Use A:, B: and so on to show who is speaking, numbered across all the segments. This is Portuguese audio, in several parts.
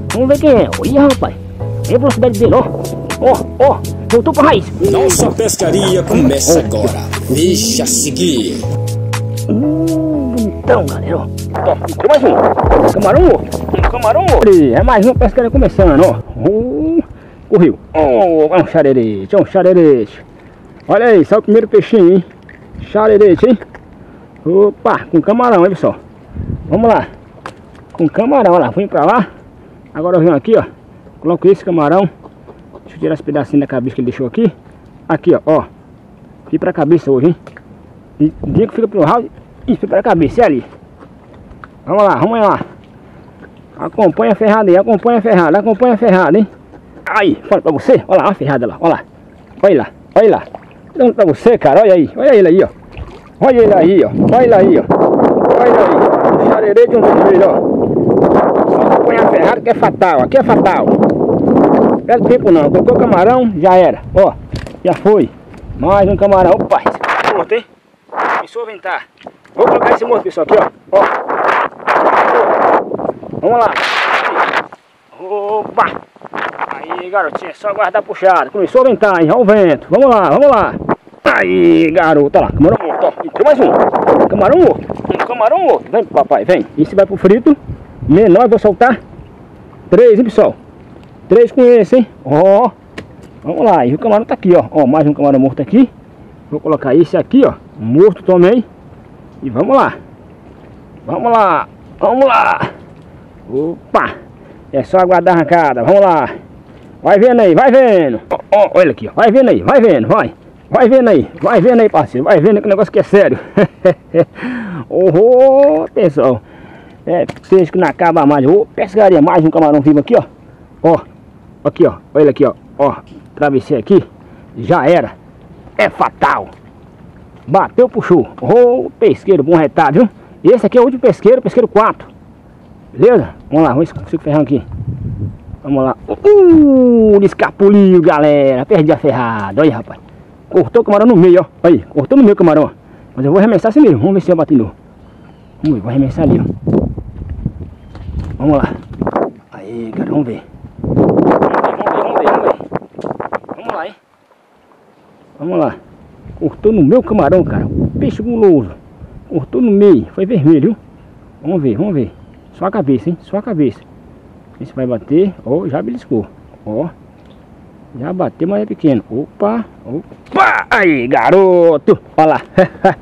A: Vamos ver quem é. Olha, rapaz. Olha a velocidade dele, ó. Ó, voltou pra raiz.
B: Nossa pescaria começa agora. Deixa seguir.
A: Então, galera, ó. Entrou mais um. Camarão morto. Camarão morto. É mais uma pescaria começando, ó. Correu. É um xarerete, é um xarerete. Olha aí, só o primeiro peixinho, hein. Xarerete, hein. Opa, com camarão, hein, pessoal. Vamos lá. Com camarão, olha lá. Fui pra lá. Agora eu venho aqui, ó. Coloco esse camarão. Deixa eu tirar esse pedacinho da cabeça que ele deixou aqui. Aqui, ó. Fui pra cabeça hoje, hein. E dia que fica pelo ralo e fui pra cabeça. É ali. Vamos lá. Acompanha a ferrada aí, acompanha a ferrada, hein. Aí, fala pra você. Olha lá a ferrada lá, olha lá. Olha lá. Dando pra você, cara, olha aí. Olha ele aí, ó. Olha ele aí, ó. Olha aí. Um xarerete de um vermelho, ó. Só acompanha a ferrada que é fatal, aqui é fatal. Não perde tempo não, colocou o camarão, já era. Ó, já foi. Mais um camarão. Opa, esse cara é morto, hein. Começou a ventar. Vou colocar esse morto, pessoal, aqui, ó. Vamos lá. Opa. Aí, garotinha, só aguardar a puxada. Começou a ventar, hein? Olha o vento. Vamos lá. Aí, garoto, olha lá. Camarão morto, ó. Entrou mais um. Camarão morto. Vem, papai, vem. Esse vai pro frito. Menor, eu vou soltar 3, hein, pessoal? 3 com esse, hein? Ó. Vamos lá. E o camarão tá aqui, ó. Ó, mais um camarão morto aqui. Vou colocar esse aqui, ó. Morto também. E vamos lá. Opa. É só aguardar a arrancada. Vamos lá. Vai vendo aí. Ó, olha aqui, ó. Vai vendo aí. Vai vendo aí, parceiro. Vai vendo que o negócio aqui é sério. Pessoal. É peixe que não acaba mais. Pescaria. Mais um camarão vivo aqui, ó. Ó. Aqui, ó. Olha ele aqui, ó. Ó. Travessei aqui. Já era. É fatal. Bateu, puxou. Pesqueiro bom retado, viu? Esse aqui é o último pesqueiro 4. Beleza? Vamos lá, vamos ver se consigo ferrar aqui. Vamos lá. Escapuliu, galera. Perdi a ferrada. Olha, rapaz. Cortou o camarão no meio, ó. Aí, cortou no meio o camarão, ó. Mas eu vou arremessar assim mesmo. Vamos ver se eu bato de novo. Vamos ver, vou arremessar ali, ó. Vamos lá. Aí, cara, vamos ver. Vamos lá, hein. Vamos lá. Cortou no meu camarão, cara. Peixe guloso. Cortou no meio. Foi vermelho, viu? Vamos ver. Só a cabeça, hein? Só a cabeça. Esse vai bater. Ó, já beliscou. Ó. Já bateu, mas é pequeno. Opa. Aí, garoto. Olha lá.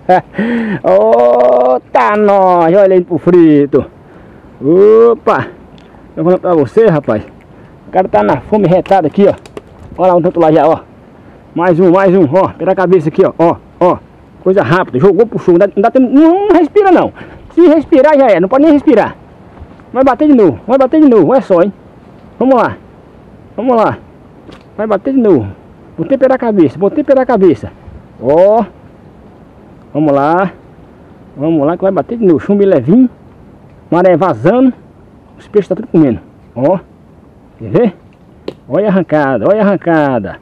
A: Tá nós. Olha ele pro frito. Opa. Tô falando pra você, rapaz. O cara tá na fome retada aqui, ó. Olha lá um tanto lá já, ó. Mais um, ó. Pela cabeça aqui, ó. Coisa rápida. Jogou, puxou. Não dá tempo. Não respira, não. Se respirar, já é. Não pode nem respirar. Vai bater de novo. É só, hein. Vamos lá. Vai bater de novo. Botei pela cabeça. Ó. Vamos lá que vai bater de novo. Chumbo levinho. Maré vazando. Os peixes tá tudo comendo. Ó. Quer ver? Olha a arrancada.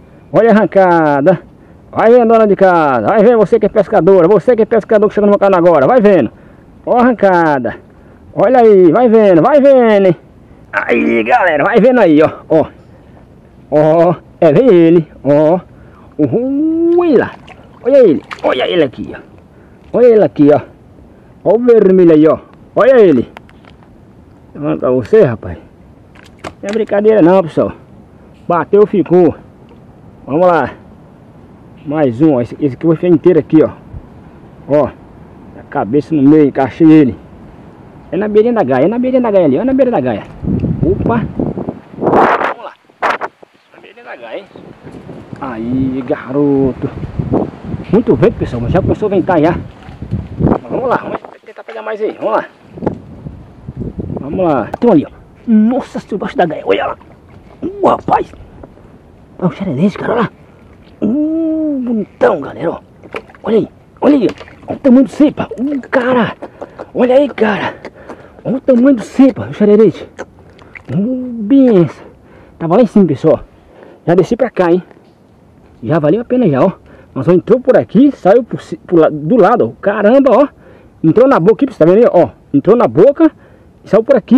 A: Vai vendo, dona de casa. Vai vendo, você que é pescadora. Que chega no meu canal agora. Vai vendo. Ó a arrancada. Olha aí, vai vendo. Hein? Aí, galera, vai vendo aí, ó. Vem ele, ó. Olha ele aqui, ó. Ó o vermelho aí, ó. Olha ele. Tô falando pra você, rapaz. Não é brincadeira não, pessoal. Bateu, ficou. Vamos lá. Mais um, ó. Esse aqui eu vou ficar inteiro aqui, ó. Ó. A cabeça no meio, encaixei ele. É na beirinha da gaia ali, ó. Na beira da gaia. Opa. Vamos lá. Na beirinha da gaia, hein. Aí, garoto. Muito vento, pessoal. Mas já começou a ventar já. Mas vamos lá. Vamos tentar pegar mais aí. Vamos lá. Tem um ali, ó. Nossa, debaixo da gaia. Olha lá. Rapaz. Olha o xarerete, cara. Olha lá. Bonitão, galera, ó. Olha aí. Olha o tamanho do cepa. Cara. Olha aí, cara. Olha o tamanho do cepa, o xarerete. Benção. Tava lá em cima, pessoal. Já desci pra cá, hein. Já valeu a pena já, ó. Mas entrou por aqui, saiu do lado, ó. Caramba, ó. Entrou na boca aqui, você tá vendo aí, ó. Entrou na boca e saiu por aqui, ó.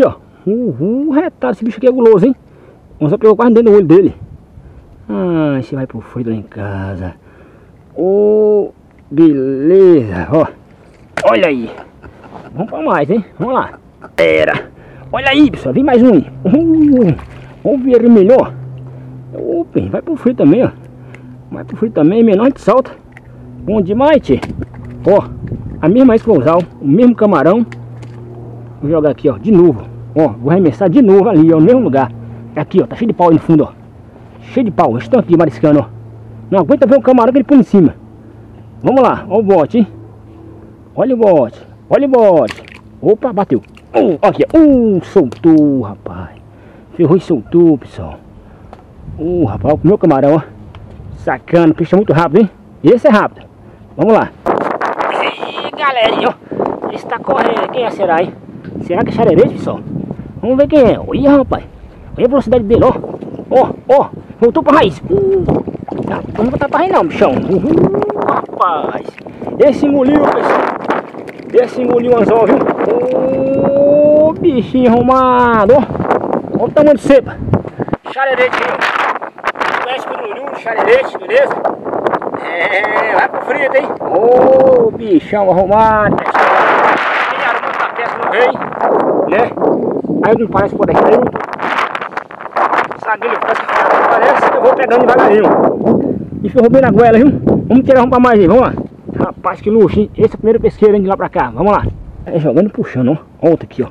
A: Retado, esse bicho aqui é guloso, hein? Vamos só pegou quase dentro do olho dele. Ah, esse vai pro frito lá em casa. Oh, beleza, ó. Olha aí. Vamos pra mais, hein? Vamos lá. Era. Olha aí, pessoal, vem mais um. Vamos ver ele melhor. Opa, vai pro frito também, ó. Vai pro frito também, menor a gente solta. Bom demais, tchê. Ó, a mesma isca que eu vou usar, o mesmo camarão. Vou jogar aqui, ó, de novo. Ó, vou arremessar de novo ali, ó, no mesmo lugar. Aqui, ó, tá cheio de pau aí no fundo, ó. Cheio de pau, eles estão aqui mariscando, ó. Não aguenta ver o camarão que ele põe em cima. Vamos lá, ó o bote, hein. Olha o bote, olha o bote. Opa, bateu. Aqui, ó. Soltou, rapaz. Ferrou e soltou, pessoal. Rapaz, o meu camarão, ó. Sacana, peixe muito rápido, hein. Esse é rápido. Vamos lá. Ih, galerinha, ó. Esse tá correndo. Quem é, será, hein? Será que é xarerete, pessoal? Vamos ver quem é. Olha, rapaz. Olha a velocidade dele, ó. Ó. Voltou pra raiz. Não vou botar pra raiz não, bichão. Rapaz. Esse engoliu, pessoal. Esse engoliu o anzol, viu? Bichinho arrumado, ó. Olha o tamanho de cepa. Xarerete, viu? Conhece o xarerete, beleza? Vai pro frito, hein? Bichão arrumado. Quem arrumou a peça não veio, né? Aí não parece por aqui, aí saguinho parece que eu vou pegando devagarinho. E ferrou bem na goela, viu? Vamos tirar um pra mais aí, vamos lá. Rapaz, que luxo, hein? Esse é o primeiro pesqueiro, hein, de lá pra cá, vamos lá. É jogando e puxando, ó. Outro aqui, ó.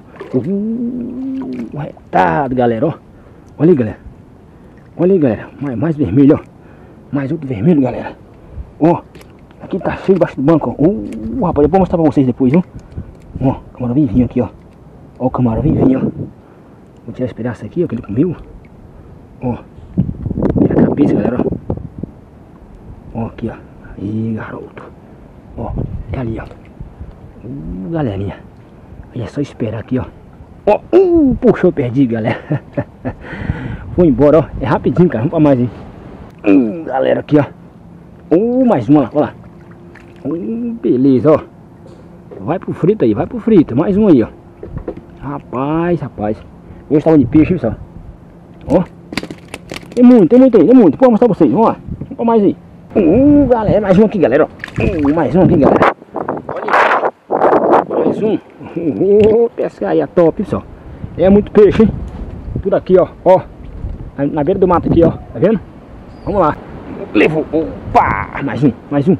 A: Retado, galera, ó. Olha aí, galera. Olha aí, galera. Mais vermelho, ó. Mais outro vermelho, galera. Ó. Aqui tá cheio debaixo do banco, ó. Rapaz, eu vou mostrar pra vocês depois, viu? Ó, camarão vivinho aqui, ó. Ó o camarão vivinho, ó. Vou tirar esse pedaço aqui, ó, que ele comeu. Ó. Tira a cabeça, galera, ó. Ó, aqui, ó. Aí, garoto. Ó, é ali, ó. Galerinha. Aí é só esperar aqui, ó. Ó, puxou, perdi, galera. Foi embora, ó. É rapidinho, cara. Vamos pra mais, hein. Galera, aqui, ó. Mais uma lá, ó lá. Beleza, ó. Vai pro frito aí, vai pro frito. Mais um aí, ó. Rapaz. Hoje tava de peixe, pessoal. Ó. Tem muito aí. Vou mostrar pra vocês. Vamos lá. Vamos pra mais aí. Galera, mais um aqui, galera, ó. Mais um aqui, galera. Olha aí. Mais um. Pescaria top, pessoal. É muito peixe, hein. Tudo aqui, ó. Ó. Na beira do mato aqui, ó. Tá vendo? Vamos lá. Levou. Opa! Mais um.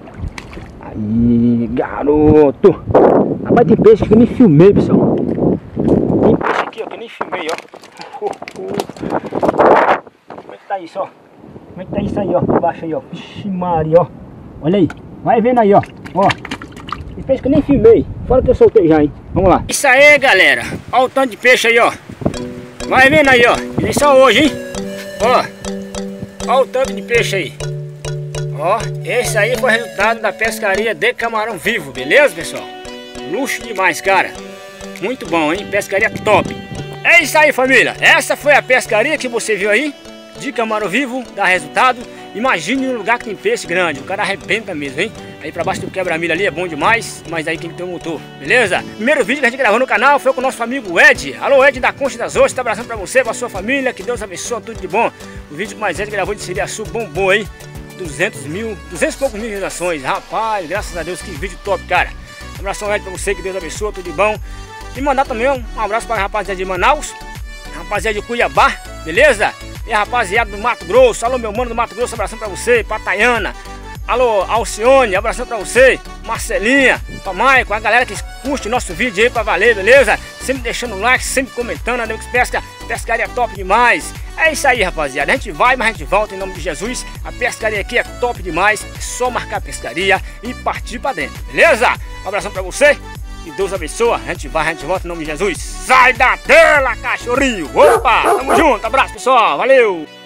A: Aí, garoto. Rapaz, tem peixe que eu nem filmei, pessoal. Tem peixe aqui, ó, que eu nem filmei, ó. Como é que tá isso, ó? Como é que tá isso aí, ó? Embaixo aí, ó. Vixe Maria, ó. Olha aí. Vai vendo aí, ó. Ó. Tem peixe que eu nem filmei. Fora que eu soltei já, hein. Vamos lá. Isso aí, galera. Olha o tanto de peixe aí, ó. Vai vendo aí, ó. E nem só hoje, hein. Ó. Olha o tanto de peixe aí. Ó, esse aí foi o resultado da pescaria de camarão vivo, beleza, pessoal? Luxo demais, cara. Muito bom, hein? Pescaria top. É isso aí, família. Essa foi a pescaria que você viu aí, de camarão vivo, dá resultado. Imagine um lugar que tem peixe grande, o cara arrebenta mesmo, hein? Aí pra baixo do quebra-milho ali é bom demais, mas aí tem que ter um motor, beleza? Primeiro vídeo que a gente gravou no canal foi com o nosso amigo Ed. Alô, Ed da Concha das Ostras, tá abraçando pra você, pra sua família, que Deus abençoe, tudo de bom. O vídeo que mais Ed gravou de Siriaçu bombou, hein? 200 e poucos mil visualizações, rapaz, graças a Deus, que vídeo top, cara. Um abração, Ed, pra você, que Deus abençoe, tudo de bom. E mandar também um abraço para a rapaziada de Manaus, a rapaziada de Cuiabá, beleza? E a rapaziada do Mato Grosso, alô, meu mano do Mato Grosso, abração pra você, pra Tayana. Alô, Alcione, abração pra você, Marcelinha, pra Maicon, a galera que curte nosso vídeo aí pra valer, beleza? Sempre deixando like, sempre comentando, a Neux Pesca, pescaria top demais. É isso aí, rapaziada, a gente vai, mas a gente volta em nome de Jesus. A pescaria aqui é top demais, é só marcar a pescaria e partir pra dentro, beleza? Um abração pra você, que Deus abençoe, a gente vai, a gente volta em nome de Jesus. Sai da tela, cachorrinho, opa, tamo junto, abraço pessoal, valeu!